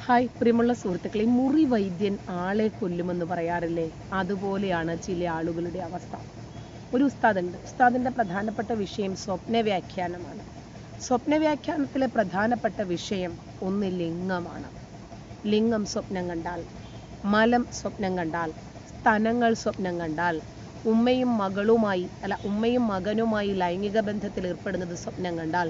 Hi പ്രിയമുള്ള സുഹൃത്തുക്കളെ, മുറി വൈദ്യൻ ആളെ കൊല്ലുമെന്ന് പറയാറില്ലേ? അതുപോലെയാണ് ചില ആളുകളുടെ അവസ്ഥ. ഒരു ഉസ്താദുണ്ട്. ഉസ്താദിന്റെ പ്രധാനപ്പെട്ട വിഷയം സ്വപ്ന വ്യാഖ്യാനമാണ്. സ്വപ്ന വ്യാഖ്യാനത്തിലെ പ്രധാനപ്പെട്ട വിഷയം ഒന്ന് ലിംഗമാണ്. ലിംഗം സ്വപ്നം കണ്ടാൽ, മലം സ്വപ്നം കണ്ടാൽ, സ്തനങ്ങൾ സ്വപ്നം കണ്ടാൽ, ഉമ്മയും മകനുമായി ലൈംഗിക ബന്ധത്തിൽ ഏർപ്പെടുന്നത് സ്വപ്നം കണ്ടാൽ,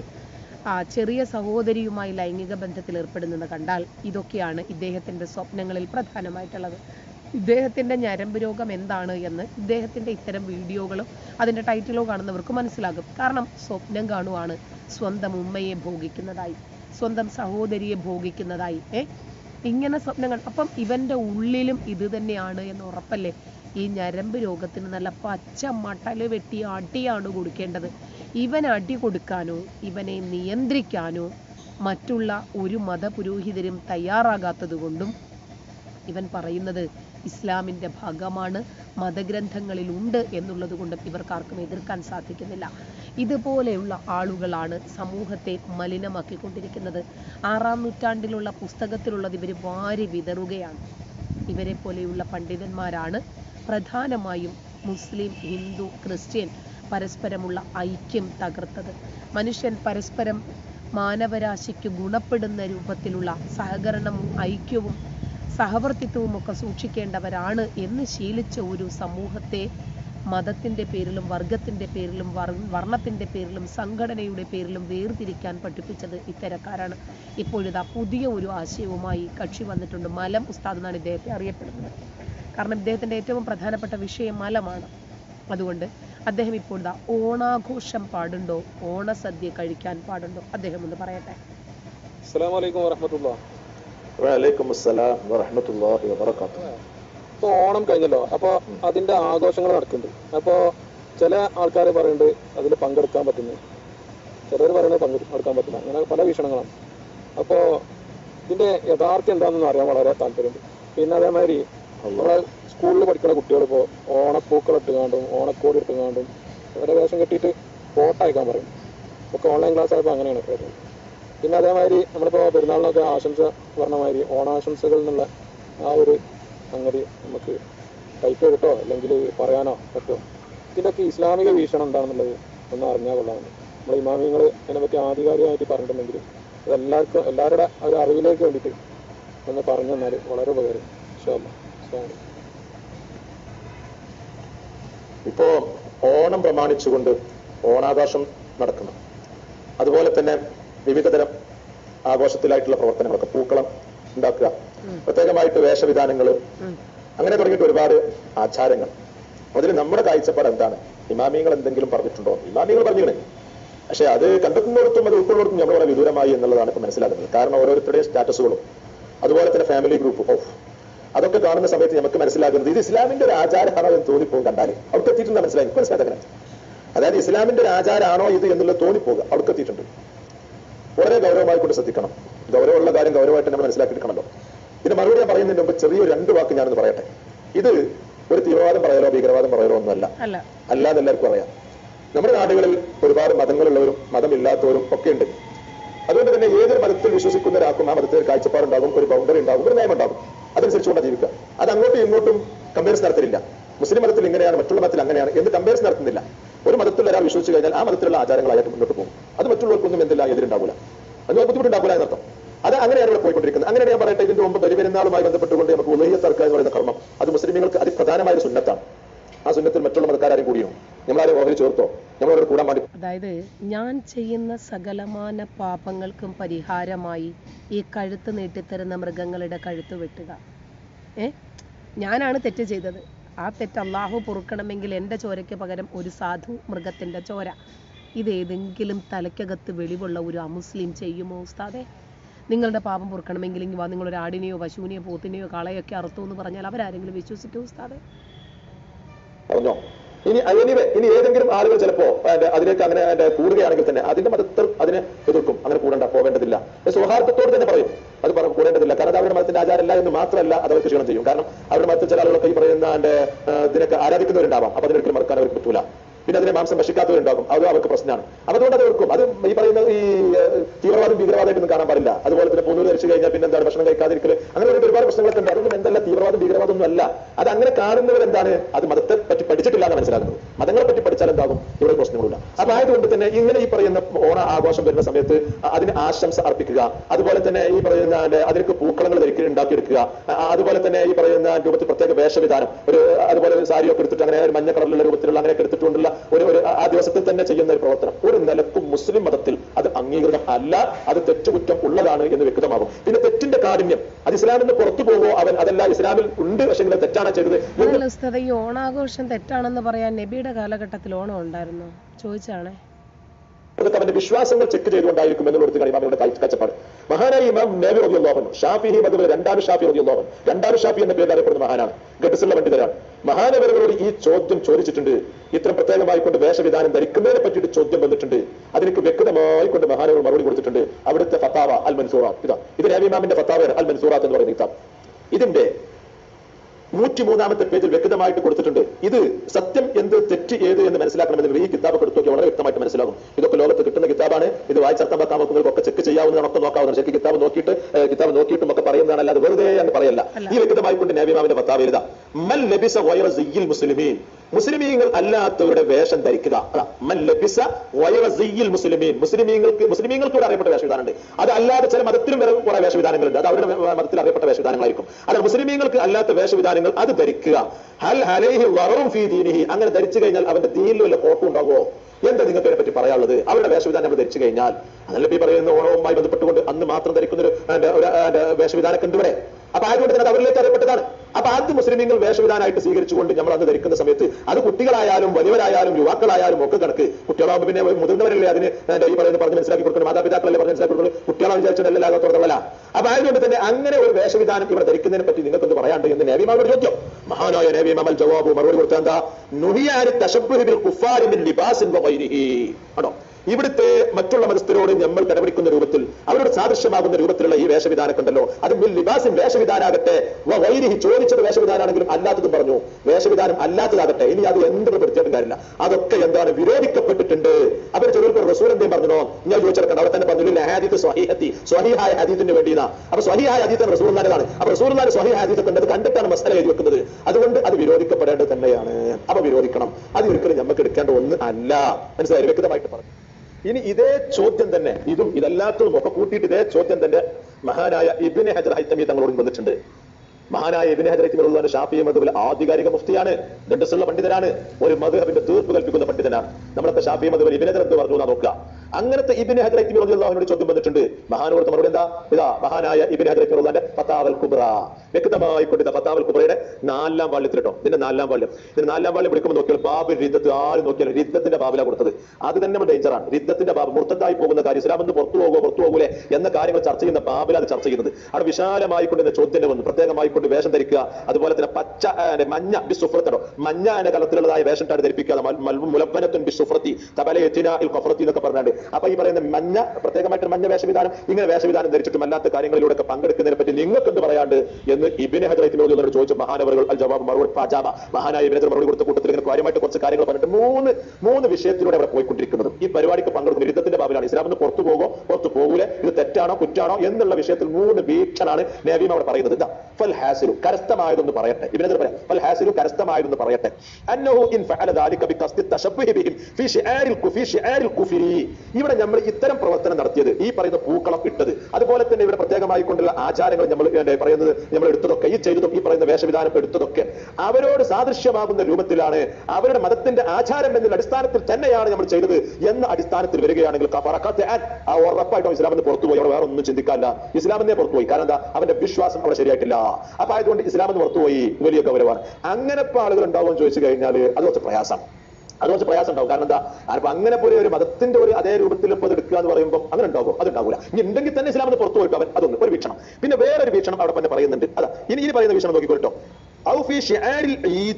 ചെറിയ സഹോദരിയുമായി ലൈംഗിക ബന്ധത്തിൽ ഏർപ്പെടുന്നത് കണ്ടാൽ, ഇതൊക്കെയാണ് ഇദ്ദേഹത്തിൻ്റെ സ്വപ്നങ്ങളിൽ പ്രധാനമായിട്ടുള്ളത്. ഇദ്ദേഹത്തിൻ്റെ ഞരമ്പ് രോഗം എന്താണ് എന്ന് ഇദ്ദേഹത്തിൻ്റെ ഇത്തരം വീഡിയോകളും അതിൻ്റെ ടൈറ്റിലോ കാണുന്നവർക്ക് മനസ്സിലാകും. കാരണം സ്വപ്നം കാണുവാണ് സ്വന്തം ഉമ്മയെ ഭോഗിക്കുന്നതായി, സ്വന്തം സഹോദരിയെ ഭോഗിക്കുന്നതായി. ഇങ്ങനെ സ്വപ്നങ്ങൾ. അപ്പം ഇവൻ്റെ ഉള്ളിലും ഇത് തന്നെയാണ് എന്ന് ഉറപ്പല്ലേ? ഈ ഞരമ്പ് രോഗത്തിന് നല്ല പച്ച മട്ടല് വെട്ടി അടിയാണ് കൊടുക്കേണ്ടത്. ഇവൻ അടി കൊടുക്കാനോ ഇവനെ നിയന്ത്രിക്കാനോ മറ്റുള്ള ഒരു മതപുരോഹിതരും തയ്യാറാകാത്തത് കൊണ്ടും ഇവൻ പറയുന്നത് ഇസ്ലാമിൻ്റെ ഭാഗമാണ്, മതഗ്രന്ഥങ്ങളിൽ ഉണ്ട് എന്നുള്ളത് കൊണ്ടും ഇവർക്കാർക്കും എതിർക്കാൻ സാധിക്കുന്നില്ല. ഇതുപോലെയുള്ള ആളുകളാണ് സമൂഹത്തെ മലിനമാക്കിക്കൊണ്ടിരിക്കുന്നത്. 6-ാം നൂറ്റാണ്ടിലുള്ള പുസ്തകത്തിലുള്ളത് ഇവർ വാരി വിതറുകയാണ്. ഇവരെ പോലെയുള്ള പണ്ഡിതന്മാരാണ് പ്രധാനമായും മുസ്ലിം, ഹിന്ദു, ക്രിസ്ത്യൻ പരസ്പരമുള്ള ഐക്യം തകർത്തത്. മനുഷ്യൻ പരസ്പരം മാനവരാശിക്ക് ഗുണപ്പെടുന്ന രൂപത്തിലുള്ള സഹകരണവും ഐക്യവും സഹവർത്തിത്വവും ഒക്കെ സൂക്ഷിക്കേണ്ടവരാണ് എന്ന് ശീലിച്ച ഒരു സമൂഹത്തെ മതത്തിൻ്റെ പേരിലും വർഗത്തിൻ്റെ പേരിലും വർണ്ണത്തിൻ്റെ പേരിലും സംഘടനയുടെ പേരിലും വേർതിരിക്കാൻ പഠിപ്പിച്ചത് ഇത്തരക്കാരാണ്. ഇപ്പോഴിതാ പുതിയ ഒരു ആശയവുമായി കക്ഷി വന്നിട്ടുണ്ട്. മലം ഉസ്താദ് എന്നാണ് ഇദ്ദേഹത്തെ അറിയപ്പെടുന്നത്. കാരണം ഇദ്ദേഹത്തിൻ്റെ ഏറ്റവും പ്രധാനപ്പെട്ട വിഷയം മലമാണ്. അതുകൊണ്ട് അദ്ദേഹം ഇപ്പോൾ ഓണാഘോഷം പാടുണ്ടോ, ഓണസദ്യ കഴിക്കാൻ പാടുണ്ടോ, അദ്ദേഹം ഒന്ന് പറയട്ടെ. അസ്സലാമു അലൈക്കും വറഹ്മത്തുള്ളാഹി. വഅലൈക്കും അസ്സലാം വറഹ്മത്തുള്ളാഹി വബറകാതുഹു. ഇപ്പോൾ ഓണം കഴിഞ്ഞല്ലോ, അപ്പോൾ അതിന്റെ ആഘോഷങ്ങൾ നടക്കുന്നുണ്ട്. അപ്പോൾ ചില ആൾക്കാർ പറയുന്നുണ്ട് അതിൽ പങ്കെടുക്കാൻ പറ്റുന്നു, ചിലർ പറയുന്നത് പങ്കെടുക്കാൻ പറ്റില്ല. അങ്ങനെ പല വീക്ഷണങ്ങളാണ്. അപ്പോൾ ഇതിന്റെ യഥാർത്ഥം എന്താണെന്ന് അറിയാൻ വളരെ താല്പര്യമുണ്ട്. പിന്നെ അതേമാതിരി നമ്മളെ സ്കൂളിൽ പഠിക്കുന്ന കുട്ടികൾ ഇപ്പോൾ ഓണപ്പൂക്കൾ ഇട്ടുകാണ്ടും ഓണക്കോടി ഇട്ടുകാണ്ടും അവരെ വേഷം കെട്ടിയിട്ട് ഫോട്ടോ അയക്കാൻ പറയും. ഒക്കെ ഓൺലൈൻ ക്ലാസ് ആയപ്പോൾ അങ്ങനെയാണ് വരുന്നത്. പിന്നെ അതേമാതിരി നമ്മളിപ്പോൾ പെരുന്നാളിനൊക്കെ ആശംസ പറഞ്ഞ മാതിരി ഓണാശംസകൾ എന്നുള്ള ആ ഒരു സംഗതി നമുക്ക് ടൈപ്പ് ചെയ്തിട്ടോ അല്ലെങ്കിൽ പറയാനോ പറ്റുമോ? ഇതിൻ്റെയൊക്കെ ഇസ്ലാമിക വീക്ഷണം എന്താണെന്നുള്ളത് ഒന്ന് അറിഞ്ഞാൽ കൊള്ളാമെന്ന്. നമ്മളെ ഇമാമിങ്ങൾ അതിനെപ്പറ്റി ആധികാരികമായിട്ട് പറഞ്ഞിട്ടുണ്ടെങ്കിൽ അതെല്ലാവർക്കും എല്ലാവരുടെ ഒരു അറിവിലേക്ക് വേണ്ടിയിട്ട് ഒന്ന് പറഞ്ഞു തന്നാൽ വളരെ ഉപകാരം. ഇൻഷാ അല്ലാഹ്. ഇപ്പോ ഓണം പ്രമാണിച്ചുകൊണ്ട് ഓണാഘോഷം നടക്കുന്നു. അതുപോലെ തന്നെ വിവിധതരം ആഘോഷത്തിലായിട്ടുള്ള പ്രവർത്തനങ്ങളൊക്കെ, പൂക്കളം ഉണ്ടാക്കുക, പ്രത്യേകമായിട്ട് വേഷവിധാനങ്ങൾ, അങ്ങനെ തുടങ്ങിയിട്ട് ഒരുപാട് ആചാരങ്ങൾ. അതിൽ നമ്മുടെ കാഴ്ചപ്പാട് എന്താണ്? ഇമാമിയങ്ങൾ എന്തെങ്കിലും പറഞ്ഞിട്ടുണ്ടോ? ഇമാമിയങ്ങൾ പറഞ്ഞിരുന്നു, പക്ഷെ അത് കണ്ടെത്തുന്നിടത്തും അത് ഉൾക്കൊള്ളിടത്തും നമ്മൾ വളരെ വിദൂരമായി എന്നുള്ളതാണ് ഇപ്പൊ മനസ്സിലാക്കുന്നത്. കാരണം ഓരോരുത്തരുടെയും സ്റ്റാറ്റസുകളും അതുപോലെ തന്നെ ഫാമിലി ഗ്രൂപ്പ് അതൊക്കെ കാണുന്ന സമയത്ത് നമുക്ക് മനസ്സിലാകുന്നത് ഇത് ഇസ്ലാമിന്റെ ഒരു ആചാരമാണോ എന്ന് തോന്നിപ്പോകും. കണ്ടാൽ അവിടെ എത്തിയിട്ടുണ്ട്, മനസ്സിലായി മനസ്സിലാക്കാൻ. അതായത് ഇസ്ലാമിന്റെ ഒരു ആചാരമാണോ ഇത് എന്നുള്ളത് തോന്നിപ്പോകുക അവിടെ എത്തിയിട്ടുണ്ട്. വളരെ ഗൗരവമായി കൊണ്ട് ശ്രദ്ധിക്കണം. ഗൗരവമുള്ള കാര്യം ഗൗരവമായിട്ട് നമ്മൾ മനസ്സിലാക്കിയിരിക്കണമല്ലോ. ഇതിന് മറുപടി ഞാൻ പറയുന്നതിന് മുമ്പ് ചെറിയൊരു 2 വാക്ക് ഞാനൊന്ന് പറയട്ടെ. ഇത് ഒരു തീവ്രവാദം പറയലോ ഭീകരവാദം പറയലോ ഒന്നുമല്ല, അല്ലാതെ എല്ലാവർക്കും അറിയാം. നമ്മുടെ നാടുകളിൽ ഒരുപാട് മതങ്ങളുള്ളവരും മതമില്ലാത്തവരും ഒക്കെ ഉണ്ട്. അതുകൊണ്ട് തന്നെ ഏതൊരു മതത്തിൽ വിശ്വസിക്കുന്ന ഒരാൾക്കും ആ മതത്തിൽ ഒരു കാഴ്ചപ്പാടുണ്ടാകും, ഒരു ബൗണ്ടറി ഉണ്ടാകും, ഒരു നയം ഉണ്ടാകും. അതനുസരിച്ചുകൊണ്ടാണ് ജീവിക്കുക. അത് അങ്ങോട്ടും ഇങ്ങോട്ടും കമ്പയർസ് നടത്തില്ല. മുസ്ലിം മതത്തിൽ ഇങ്ങനെയാണ്, മറ്റുള്ള മതത്തിൽ അങ്ങനെയാണ് എന്ന് കമ്പയർസ് നടത്തുന്നില്ല. ഒരു മതത്തിൽ ഒരാൾ വിശ്വസിച്ചു കഴിഞ്ഞാൽ ആ മതത്തിലുള്ള ആചാരങ്ങളായിട്ട് മുന്നോട്ട് പോകും. അത് മറ്റുള്ളവർക്കൊന്നും എന്തെല്ലാം എതിരുണ്ടാവില്ല, അതുപോലെ ബുദ്ധിമുട്ടുണ്ടാവില്ല എന്നർത്ഥം. അത് അങ്ങനെയാണ് ഇവിടെ പോയിക്കൊണ്ടിരിക്കുന്നത്. അങ്ങനെ ഞാൻ പറയട്ടെ, ഇതിന്റെ മുമ്പ് ബലിപെരുന്നാളുമായി ബന്ധപ്പെട്ടുകൊണ്ട് നമുക്ക് ഉലഹിയത്ത് അറക്കുക എന്ന് പറയുന്ന കർമ്മം, അത് മുസ്ലിമീങ്ങൾക്ക് അതിപ്രധാനമായ ഒരു സുന്നത്താണ്. ആ സുന്നത്തിൽ മറ്റുള്ള മതക്കാരും കൂടിയോ നമ്മളാരും ഓഹരി ചേർത്തോ നമ്മളോട് കൂടാൻ വേണ്ടി. അതായത് ഞാൻ ചെയ്യുന്ന സകലമാന പാപങ്ങൾക്കും പരിഹാരമായി ഈ കഴുത്ത് നീട്ടിത്തരുന്ന മൃഗങ്ങളുടെ കഴുത്ത് വെട്ടുക. ഞാനാണ് തെറ്റ് ചെയ്തത്. ആ തെറ്റ് അള്ളാഹു പൊറുക്കണമെങ്കിൽ എൻ്റെ ചോരയ്ക്ക് പകരം ഒരു സാധു മൃഗത്തിൻ്റെ ചോര. ഇതേതെങ്കിലും തലയ്ക്കകത്ത് വെളിവുള്ള ഒരു അമുസ്ലിം ചെയ്യുമോ ഉസ്താദെ? നിങ്ങളുടെ പാപം പൊറുക്കണമെങ്കിൽ ഇങ്ങ് വാ, നിങ്ങളൊരു ആടിനെയോ പശുവിനെയോ പോത്തിനെയോ കാളയൊക്കെ അറുത്തു എന്ന് പറഞ്ഞാൽ അവരാരെങ്കിലും വിശ്വസിക്കോ ഉസ്താദെ? ഇനി ഏതെങ്കിലും ആളുകൾ ചിലപ്പോ അതിലേക്ക് അങ്ങനെ കൂടുകയാണെങ്കിൽ തന്നെ അതിന്റെ മതത്തിൽ അതിനെ എതിർക്കും. അങ്ങനെ കൂടേണ്ട, പോവേണ്ടതില്ല, സൗഹാർദ്ദത്തോട് തന്നെ പറയും. അത് കൂടേണ്ടതില്ല. കാരണം അവരുടെ മതത്തിന്റെ ആചാരമല്ല എന്ന് മാത്രമല്ല, അത് അവർക്ക് ക്ഷീണം ചെയ്യും. കാരണം അവരുടെ മതത്തിൽ ചില ആളുകളൊക്കെ ഈ പറയുന്ന ഇതിനൊക്കെ ആരാധിക്കുന്നവരുണ്ടാവാം. അപ്പൊ അതിനൊരിക്കലും മറക്കാൻ അവർക്ക് പറ്റൂല. പിന്നെ അതിനെ മാംസം ഭക്ഷിക്കാത്തവരുണ്ടാകും, അത് അവർക്ക് പ്രശ്നമാണ്. അതുകൊണ്ട് അത് വെറുക്കും. അത് ഈ പറയുന്ന ഈ തീവ്രവാദം ഭീകരവാദമായിട്ടൊന്നും കാണാൻ പാടില്ല. അതുപോലെ തന്നെ പൂന്നൂർ ധരിച്ചു കഴിഞ്ഞാൽ പിന്നെ എന്താണ് ഭക്ഷണം കഴിക്കാതിരിക്കൽ, അങ്ങനെ ഒരുപാട് പ്രശ്നങ്ങളൊക്കെ ഉണ്ട്. അതൊന്നും എന്തല്ല തീവ്രവാദം ഭീകരവാദം ഒന്നും അല്ല. അത് അങ്ങനെ കാണുന്നവരെന്താണ്, അത് മതത്തെ പറ്റി പഠിച്ചിട്ടില്ല എന്ന് മനസ്സിലാക്കുന്നത്. മതങ്ങളെ പറ്റി പഠിച്ചാൽ എന്താകും, ഇവിടെ പ്രശ്നങ്ങളില്ല. അപ്പൊ ആയതുകൊണ്ട് തന്നെ ഇങ്ങനെ ഈ പറയുന്ന ഓണ ആഘോഷം വരുന്ന സമയത്ത് അതിന് ആശംസ അർപ്പിക്കുക, അതുപോലെ തന്നെ ഈ പറയുന്ന അതിലേക്ക് പൂക്കളങ്ങൾ ഉണ്ടാക്കിയെടുക്കുക, അതുപോലെ തന്നെ ഈ പറയുന്ന രൂപത്തിൽ പ്രത്യേക വേഷവിധാനം, ഒരു അതുപോലെ സാരിയൊക്കെ എടുത്തിട്ട് അങ്ങനെ ഒരു മഞ്ഞ കളറിലുള്ള രൂപത്തിലുള്ള അങ്ങനെ എടുത്തിട്ടുള്ള ഒരു ആ ദിവസത്തിൽ തന്നെ ചെയ്യുന്ന ഒരു പ്രവർത്തനം ഒരു നിലക്കും മുസ്ലിം മതത്തിൽ അത് അംഗീകൃതം അല്ല, അത് തെറ്റുകുറ്റം ഉള്ളതാണ് എന്ന് വ്യക്തമാകും. പിന്നെ തെറ്റിന്റെ കാഠിന്യം, അത് ഇസ്ലാമിൽ നിന്ന് പുറത്തു പോകുമോ അവൻ, അതല്ല ഇസ്ലാമിൽ ഉണ്ട് പക്ഷേ തെറ്റാണ് ചെയ്തത്. ഈ ഓണാഘോഷം തെറ്റാണെന്ന് പറയാൻ നബിയുടെ കാലഘട്ടത്തിൽ ഓണം ഉണ്ടായിരുന്നു ചോദിച്ചാണേ. അവന്റെ വിശ്വാസങ്ങൾ ചെക്ക് ചെയ്തുകൊണ്ടായിരിക്കും എന്നുള്ളത് ഇമാമിയുടെ കാഴ്ചപ്പാട്. മഹാനായ ഇമാം നബി റളിയല്ലാഹു അൻഹു ഷാഫിഈ മദ്ഹബിലെ രണ്ടാം ഷാഫി റളിയല്ലാഹു അൻഹു, രണ്ടാം ഷാഫി എന്ന പേരിൽ അറിയപ്പെടുന്ന മഹാനാണ്, ഗഡ്സുള്ള പണ്ഡിതനാണ്. മഹാനവരുകളോട് ഈ ചോദ്യം ചോദിച്ചിട്ടുണ്ട്. ഇത്തരം പ്രത്യേകമായിക്കൊണ്ട് വേഷവിധാനം ധരിക്കുന്നതിനെ പറ്റിയിട്ട് ചോദ്യം വന്നിട്ടുണ്ട്. അതിലേക്ക് വ്യക്തമായി കൊണ്ട് മഹാനവർ മറുപടി കൊടുത്തിട്ടുണ്ട്. അവിടുത്തെ ഫത്താവ അൽ മൻസൂറാത്ത്, ഇത് നബി ഇമാമിന്റെ ഫത്താവ അൽ മൻസൂറാത്ത് എന്ന് പറയുന്ന കിതാബ്. ഇതിന്റെ 103-ാമത്തെ പേജിൽ വ്യക്തമായിട്ട് കൊടുത്തിട്ടുണ്ട്. ഇത് സത്യം എന്ത് തെറ്റ് ഏത് എന്ന് മനസ്സിലാക്കണമെങ്കിൽ ഈ കിതാബ് എടുത്തു നോക്കി വളരെ വ്യക്തമായിട്ട് മനസ്സിലാകും. ഇതൊക്കെ ലോകത്ത് കിട്ടുന്ന കിതാബാണ്. ഇത് വായിച്ചർത്ഥം വെക്കാൻ നോക്കുന്നവർക്കൊക്കെ ചെക്ക് ചെയ്യാവുന്നതാണ്, ഒക്കെ നോക്കാവുന്നതാണ്. ശരിക്കും കിതാബ് നോക്കിയിട്ടും ഒക്കെ പറയുന്നതാണ്, അല്ലാതെ വെറുതെ എന്ന് പറയല്ല. ഈ വ്യക്തമായിക്കൊണ്ട് നബി ഇമാമിന്റെ ഫത്താവ എഴുതാ മൽ ലബിസ ഗൈറ സിയ്യിൽ മുസ്ലിമീൻ, മുസ്ലിമീങ്ങൾ അല്ലാത്തവരുടെ വേഷം ധരിക്കുക. മൽ ലബിസ ഗൈറ സിയ്യിൽ മുസ്ലിമീൻ, മുസ്ലിമീങ്ങൾക്ക് അറിയപ്പെട്ട വേഷവിധാനമുണ്ട്. അത് അല്ലാതെ ചില മതത്തിലും വരെ കുറെ വേഷവിധാനങ്ങളുണ്ട്. അത് അവരുടെ മതത്തിൽ അറിയപ്പെട്ട വേഷവിധാനങ്ങളായിരിക്കും. അല്ല മുസ്ലിമീങ്ങൾക്ക് അല്ലാത്ത വേഷവിധാനങ്ങൾ അത് ധരിക്കുക. ഹൽ അലൈഹി വററുൻ ഫീ ദീനിഹി, അങ്ങനെ ധരിച്ചു കഴിഞ്ഞാൽ അവന്റെ ദീനിൽ വല്ല കോട്ടം ഉണ്ടാകുമോ? എന്താ നിങ്ങൾക്ക് അതിനെ പറ്റി പറയാനുള്ളത്? അവരുടെ വേഷവിധാനം നമ്മൾ ധരിച്ചു കഴിഞ്ഞാൽ, അതല്ല ഈ പറയുന്ന ഓണവുമായി ബന്ധപ്പെട്ടുകൊണ്ട് അന്ന് മാത്രം ധരിക്കുന്ന ഒരു വേഷവിധാനമൊക്കെ ഉണ്ട് ഇവിടെ. അപ്പൊ ആയതുകൊണ്ട് തന്നെ അത് അവരിലേക്ക് അറിയപ്പെട്ടതാണ്. അപ്പൊ ആദ്യം മുസ്ലിമീങ്ങൾ വേഷവിധാനമായിട്ട് സ്വീകരിച്ചുകൊണ്ട് നമ്മൾ അന്ന് ധരിക്കുന്ന സമയത്ത് അത് കുട്ടികളായാലും വലിയവരായാലും യുവാക്കളായാലും ഒക്കെ കണക്ക്. കുട്ടികളാകുമ്പോൾ പിന്നെ മുതിർന്നവരല്ലേ അതിന് ഈ പറയുന്നത് പറഞ്ഞ് മനസ്സിലാക്കി കൊടുക്കണം, മാതാപിതാക്കളല്ലേ പറഞ്ഞ് മനസ്സിലാക്കി കൊടുക്കണം, കുട്ടികളെ വിചാരിച്ചതല്ല ആകത്തോടല്ല. അപ്പൊ ആയതുകൊണ്ട് തന്നെ അങ്ങനെ ഒരു വേഷവിധാനം ഇവിടെ ധരിക്കുന്നതിനെ പറ്റി നിങ്ങൾക്ക് എന്ത് പറയാണ്ട് എന്ന് നബി ഇമാമിനോട് ചോദ്യം. മഹാനായ നബി ഇമാം അൽ ജവാബ് മറുപടി കൊടുത്താൽ എന്താ, നുഹിയാനി തശബ്ബുഹി ബിൽ കുഫാരി മിൻ ലിബാസിൻ വഗൈരിഹി. ആണോ, ഇവിടുത്തെ മറ്റുള്ള മതസ്ഥരോട് നമ്മൾ കടപിടിക്കുന്ന രൂപത്തിൽ അവരോട് സാദൃശ്യമാകുന്ന രൂപത്തിലുള്ള ഈ വേഷവിധാനം ഉണ്ടല്ലോ, അത് മിൽ ലിബാസിൻ വേഷവിധാനാകട്ടെ, വൈരിഹി ചോദിച്ചത് വേഷവിധാനാണെങ്കിലും അല്ലാത്തതും പറഞ്ഞു, വേഷവിധാനം അല്ലാത്തതാകട്ടെ, ഇനി അത് എന്തെങ്കിലും പെടുത്തിയിട്ടും കാര്യമില്ല, അതൊക്കെ എന്താണ് വിരോധിക്കപ്പെട്ടിട്ടുണ്ട്. അവർ ചെറിയ റസൂൽ എന്തേലും പറഞ്ഞോ, ഞാൻ ചോദിച്ചെടുക്കണം. അവിടെ തന്നെ പറഞ്ഞു ഹദീത്ത് സ്വഹീഹത്തി, സ്വഹീഹായ ഹദീത്തിന് വേണ്ടിയാണ്. അപ്പൊ സ്വഹീഹായ ഹദീത്ത് റസൂലുള്ളാഹിയാണ്. അപ്പൊ റസൂലുള്ളാഹി സ്വഹീഹ ഹദീത്ത് കണ്ടത് കണ്ടിട്ടാണ് മസ്അല എഴുതി വെക്കുന്നത്. അതുകൊണ്ട് അത് വിരോധിക്കപ്പെടേണ്ടത് തന്നെയാണ്. അപ്പൊ വിരോധിക്കണം, അത് ഒരിക്കലും നമുക്ക് എടുക്കേണ്ട ഒന്ന് അല്ല. മനസ്സിലായി? വ്യക്തമായിട്ട് പറഞ്ഞു. ഇനി ഇതേ ചോദ്യം തന്നെ ഇതല്ലാത്തതും ഒക്കെ കൂട്ടിയിട്ട് ഇതേ ചോദ്യം തന്നെ മഹാനായ ഇബ്നു ഹജർ ഹൈതമി തങ്ങളോട് വന്നിട്ടുണ്ട്. മഹാനായ ഇബ്നു ഹജർ ഹൈതമി റളിയല്ലാഹു അൻഹു ഷാഫിഈ മദ്ഹബിലെ ആധികാരിക മുഫ്തിയാണ്, ഗഡ്സുള്ള പണ്ഡിതനാണ്, ഒരു മദ്ഹബിന്റെ തീർപ്പ് കൽപ്പിക്കുന്ന പണ്ഡിതനാണ്. നമ്മളൊക്കെ ഷാഫിഈ മദ്ഹബിൽ ഇബ്നു ഹജർ എന്ത് പറഞ്ഞു നോക്കുക. അങ്ങനത്തെ ഇബ്നു ഹജർ ഹൈതമി റളിയല്ലാഹു അൻഹുവിനോട് ചോദ്യം വന്നിട്ടുണ്ട്. മഹാനോട് മറുപടി എന്താ? ഇതാ മഹാനായ ഇബ്നു ഹജർ റളിയല്ലാഹു അൻഹുവിന്റെ ഫതാവൽ കുബ്ര വ്യക്തമായി കൊണ്ട് ഫതാവൽ കുബ്രയുടെ 4-ാം വാള്യത്തിൽ കേട്ടോ. ഇതിന്റെ 4-ാം വാള്യം, ഇതിന്റെ 4-ാം വാള്യം എടുക്കുമ്പോൾ നോക്കിയാൽ ബാബ് റിദ്ദത്ത്, ആര് നോക്കിയാൽ റിദ്ദത്തിന്റെ ബാബിലാണ് കൊടുത്തത്. അത് തന്നെ നമ്മൾ ഡേഞ്ചറാണ്. റിദ്ദത്തിന്റെ ബാബ്, മുർത്തദ്ദായി പോകുന്ന കാര്യം, ഇസ്ലാം എന്ന് പുറത്തു പോകൂലേ എന്ന കാര്യങ്ങൾ ചർച്ച ചെയ്യുന്ന ബാബിലാണ് ചർച്ച ചെയ്യുന്നത്. അവിടെ വിശാലമായി കൊണ്ട് ചോദ്യം വന്നു. പ്രത്യേകമായി കൊണ്ട് വേഷം ധരിക്കുക, അതുപോലെ തന്നെ പച്ച മഞ്ഞ ബിസുഫ്രത്തോ, മഞ്ഞ എന്ന കളത്തിലുള്ളതായ വേഷം ധരിപ്പിക്കുക, മുലബ്ബനത്തുൻ ബിസുഫ്രത്തി തബലയത്തിനാഇൽ ഖഫറത്തി എന്നൊക്കെ പറഞ്ഞാണ്ട്. അപ്പൊ ഈ പറയുന്ന മഞ്ഞ, പ്രത്യേകമായിട്ട് മഞ്ഞ വേഷവിധാനം, ഇങ്ങനെ വേഷവിധാനം ധരിച്ചിട്ടും അല്ലാത്ത കാര്യങ്ങളിലൂടെ പങ്കെടുക്കുന്നതിനെ പറ്റി നിങ്ങൾക്ക് എന്ത് പറയാണ്ട് എന്ന് ഇബ്നു ഹജർ റളിയല്ലാഹു അൻഹു ചോദിച്ചു. മഹാനവറുകൾ അൽ ജവാബ് മറുപടി പാജാബ, മഹാനായ ഇബ്നു ഹജർ മറുപടി കൊടുത്ത കൂട്ടത്തിൽ ഇങ്ങനെ കാര്യമായിട്ട് കുറച്ച് കാര്യങ്ങൾ പറഞ്ഞിട്ട് മൂന്ന് വിഷയത്തിലൂടെ അവിടെ പോയിക്കൊണ്ടിരിക്കുന്നത്. ഈ പരിപാടിക്ക് പങ്കെടുക്കുന്ന യുദ്ധത്തിന്റെ ബാബിലാണ്. ഇസ്ലാമിന് പുറത്തു പോകൂലെ, ഇത് തെറ്റാണോ കുറ്റാണോ എന്നുള്ള വിഷയത്തിൽ 3 വീക്ഷണാണ് നബി അവിടെ പറയുന്നത്. ഫൽ ഹാസിലു, കരസ്ഥമായതൊന്ന് പറയട്ടെ. ഇബ്നു ഹജർ പറയാം, ഫൽ ഹാസിലു കരസ്ഥമായതൊന്ന് പറയട്ടെ. അന്നഹു ഇൻ ഫഅല ദാലിക ബിഖസ്ദി തശബ്ബുഹി ബിഹിം ഫീ ശിആരിൽ കുഫരി. ഇവിടെ നമ്മൾ ഇത്തരം പ്രവർത്തനം നടത്തിയത്, ഈ പറയുന്ന പൂക്കളം ഇട്ടത്, അതുപോലെ തന്നെ ഇവിടെ പ്രത്യേകമായി കൊണ്ടുള്ള ആചാരങ്ങൾ നമ്മൾ പറയുന്നത്, നമ്മൾ എടുത്തതൊക്കെ, ഈ ചെയ്തതും ഈ പറയുന്ന വേഷവിധാനം എടുത്തതൊക്കെ അവരോട് സാദൃശ്യമാകുന്ന രൂപത്തിലാണ്, അവരുടെ മതത്തിന്റെ ആചാരം എന്നതിന്റെ അടിസ്ഥാനത്തിൽ തന്നെയാണ് നമ്മൾ ചെയ്തത് എന്ന അടിസ്ഥാനത്തിൽ വരികയാണെങ്കിൽ ഉറപ്പായിട്ടും ഇസ്ലാമിന് പുറത്തുപോയി. അവിടെ വേറെ ഒന്നും ചിന്തിക്കാനില്ല, ഇസ്ലാമിനെ പുറത്തുപോയി. കാരണം എന്താ, അവന്റെ വിശ്വാസം അവിടെ ശരിയായിട്ടില്ല. അപ്പൊ ആയതുകൊണ്ട് ഇസ്ലാമിന് പുറത്തുപോയി, വലിയ ഗൗരവമാണ്. അങ്ങനെ ഇപ്പൊ ആളുകൾ ഉണ്ടാവുമെന്ന് ചോദിച്ചു കഴിഞ്ഞാൽ അത് കുറച്ച് പ്രയാസം ഉണ്ടാവും. കാരണം എന്താ, അപ്പൊ അങ്ങനെ പോലെ ഒരു മതത്തിന്റെ ഒരു അതേ രൂപത്തിൽ ഇപ്പൊ എടുക്കുക എന്ന് പറയുമ്പോൾ അങ്ങനെ ഉണ്ടാകും, അത് ഉണ്ടാവില്ല. ഇനി ഉണ്ടെങ്കിൽ തന്നെ ഇസ്ലാമിന് പുറത്തു പോയിട്ട് അവൻ അതൊന്നും ഒരു വീക്ഷണം. പിന്നെ വേറൊരു വീക്ഷണം അവിടെ തന്നെ പറയുന്നുണ്ട്. അതാ ഇനി പറയുന്ന വീക്ഷണം നോക്കിക്കോട്ടോ.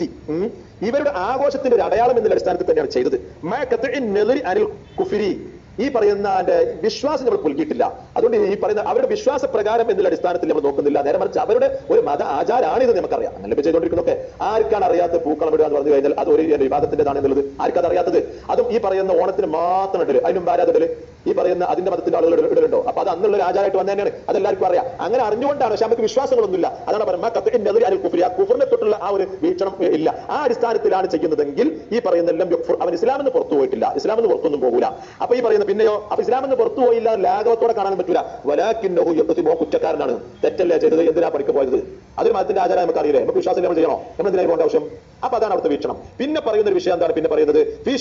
ഇവരുടെ ആഘോഷത്തിന്റെ ഒരു അടയാളം എന്നുള്ള അടിസ്ഥാനത്തിൽ തന്നെയാണ് ചെയ്തത്. ഈ പറയുന്ന വിശ്വാസം നമ്മൾ പുൽകിയിട്ടില്ല. അതുകൊണ്ട് ഈ പറയുന്ന അവരുടെ വിശ്വാസ പ്രകാരം എന്നുള്ള അടിസ്ഥാനത്തിൽ നമ്മൾ നോക്കുന്നില്ല. നേരെ മറിച്ച് അവരുടെ ഒരു മത ആചാരമാണിത് നമുക്കറിയാം. അങ്ങനെ ചെയ്തുകൊണ്ടിരിക്കുന്നതൊക്കെ ആർക്കാണ് അറിയാത്തത്? പൂക്കളം ഇടുക എന്ന് പറഞ്ഞു കഴിഞ്ഞാൽ അത് ഒരു വിവാദത്തിന്റേതാണ് എന്നുള്ളത് ആർക്കത് അറിയാത്തത്? അതും ഈ പറയുന്ന ഓണത്തിന് മാത്രം ഇടല്, അതിനും ആരാധനല് ഈ പറയുന്ന അതിന്റെ മതത്തിന്റെ ആളുകൾ ഇടലുണ്ടോ? അപ്പൊ അത് അന്നുള്ള ഒരു ആചാരമായിട്ട് വന്നു തന്നെയാണ്, അതെല്ലാവർക്കും അറിയാം. അങ്ങനെ അറിഞ്ഞുകൊണ്ടാണ്. പക്ഷെ നമുക്ക് വിശ്വാസങ്ങളൊന്നുമില്ല. അതാണ് പറയുന്നത് കുഫറിനെ തൊട്ടുള്ള ആ ഒരു വീക്ഷണം ഇല്ല. ആ അടിസ്ഥാനത്തിലാണ് ചെയ്യുന്നതെങ്കിൽ ഈ പറയുന്ന അവൻ ഇസ്ലാമിന് പുറത്തു പോയിട്ടില്ല, ഇസ്ലാമിന് പുറത്തൊന്നും പോകൂല. അപ്പൊ ഈ പറയുന്ന പിന്നെയോ അപ്പൊ ഇസ്ലാമിന് പുറത്തു പോയില്ല, ലാഘവത്തോടെ കാണാൻ പറ്റൂല. വലാകിന്നഹു യഖ്തിമു കുറ്റക്കാരനാണ്, തെറ്റല്ലേ ചെയ്തത്, എന്തിനാ പഠിക്ക് പോയത്? അതൊരു മതത്തിന്റെ ആചാരം നമുക്ക് അറിയില്ലേ? നമുക്ക് വിശ്വാസം നമ്മൾ ചെയ്യണോ? നമ്മൾ എന്തിനായി പോകേണ്ട ആവശ്യം? അപ്പൊ അതാണ് അവിടുത്തെ വീക്ഷണം. പിന്നെ പറയുന്ന ഒരു വിഷയം എന്താണ്? പിന്നെ പറയുന്നത്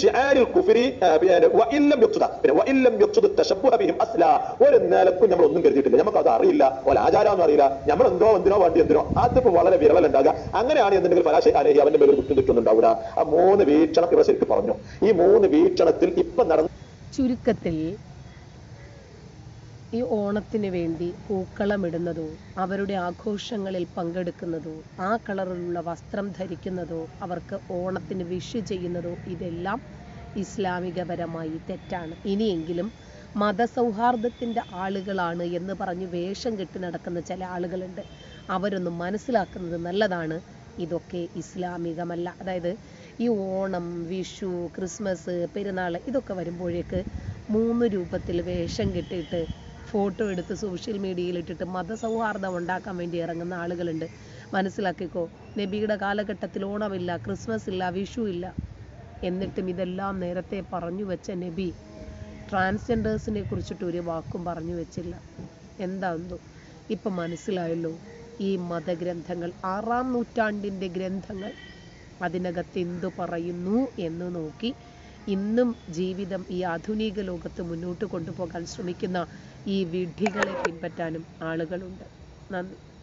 ഒരു നിലക്കും നമ്മൾ ഒന്നും കരുതിയിട്ടില്ല, നമുക്ക് അത് അറിയില്ല, ഓല ആചാരം അറിയില്ല, നമ്മൾ എന്തിനോ വേണ്ടി എന്തിനോ അതിപ്പോ വളരെ വിരലുണ്ടാകുക. അങ്ങനെയാണ് എന്തെങ്കിലും ഫലാശ അലഹി അവന്റെ മേലെ കുറ്റം കിട്ടുന്നുണ്ടാവുക. ആ 3 വീക്ഷണം ഇവിടെ ശരിക്കും പറഞ്ഞു. ഈ 3 വീക്ഷണത്തിൽ ഇപ്പൊ നടന്ന ചുരുക്കത്തിൽ ഈ ഓണത്തിന് വേണ്ടി പൂക്കളമിടുന്നതോ അവരുടെ ആഘോഷങ്ങളിൽ പങ്കെടുക്കുന്നതോ ആ കളറിലുള്ള വസ്ത്രം ധരിക്കുന്നതോ അവർക്ക് ഓണത്തിന് വിഷ് ചെയ്യുന്നതോ ഇതെല്ലാം ഇസ്ലാമികപരമായി തെറ്റാണ്. ഇനിയെങ്കിലും മതസൗഹാർദ്ദത്തിൻ്റെ ആളുകളാണ് എന്ന് പറഞ്ഞ് വേഷം കെട്ടി നടക്കുന്ന ചില ആളുകളുണ്ട്. അവരൊന്നും മനസ്സിലാക്കുന്നത് നല്ലതാണ്, ഇതൊക്കെ ഇസ്ലാമികമല്ല. അതായത് ഈ ഓണം, വിഷു, ക്രിസ്മസ്, പെരുന്നാൾ ഇതൊക്കെ വരുമ്പോഴേക്ക് 3 രൂപത്തിൽ വേഷം കെട്ടിയിട്ട് ഫോട്ടോ എടുത്ത് സോഷ്യൽ മീഡിയയിൽ ഇട്ടിട്ട് മതസൗഹാർദ്ദം ഉണ്ടാക്കാൻ വേണ്ടി ഇറങ്ങുന്ന ആളുകളുണ്ട്. മനസ്സിലാക്കിക്കോ, നബിയുടെ കാലഘട്ടത്തിൽ ഓണമില്ല, ക്രിസ്മസ് ഇല്ല, വിഷു ഇല്ല. എന്നിട്ടും ഇതെല്ലാം നേരത്തെ പറഞ്ഞു വെച്ച നബി ട്രാൻസ്ജെൻഡേഴ്സിനെ കുറിച്ചിട്ട് ഒരു വാക്കും പറഞ്ഞു വെച്ചില്ല. എന്താണെന്നോ ഇപ്പം മനസ്സിലായല്ലോ. ഈ മതഗ്രന്ഥങ്ങൾ 6-ാം നൂറ്റാണ്ടിൻ്റെ ഗ്രന്ഥങ്ങൾ അതിനകത്ത് എന്തു പറയുന്നു എന്ന് നോക്കി ഇന്നും ജീവിതം ഈ ആധുനിക ലോകത്ത് മുന്നോട്ട് കൊണ്ടുപോകാൻ ശ്രമിക്കുന്ന ഈ വിഡ്ഢികളെ പിൻപറ്റാനും ആളുകളുണ്ട്. നന്ദി.